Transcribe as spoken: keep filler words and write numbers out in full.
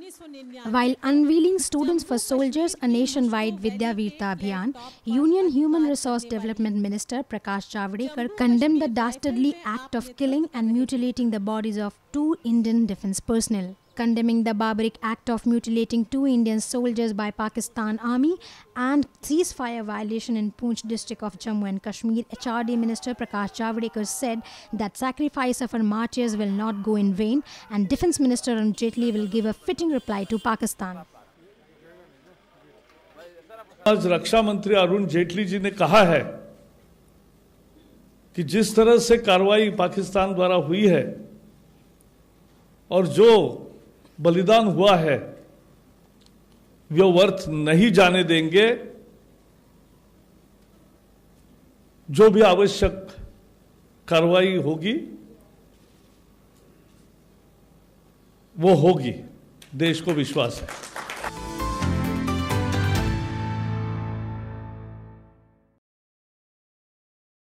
While unveiling Students for Soldiers, a nationwide Vidya Veerta Abhiyan, Union Human Resource Development Minister Prakash Javadekar condemned the dastardly act of killing and mutilating the bodies of two Indian defense personnel. Condemning the barbaric act of mutilating two Indian soldiers by Pakistan Army and ceasefire violation in Poonch district of Jammu and Kashmir, H R D Minister Prakash Javadekar said that sacrifice of our martyrs will not go in vain, and Defence Minister Jaitley will give a fitting reply to Pakistan. आज रक्षा मंत्री अरुण जेटली जी ने कहा है कि जिस तरह से कार्रवाई पाकिस्तान द्वारा हुई है और जो बलिदान हुआ है वो व्यर्थ नहीं जाने देंगे। जो भी आवश्यक कार्रवाई होगी वो होगी, देश को विश्वास है।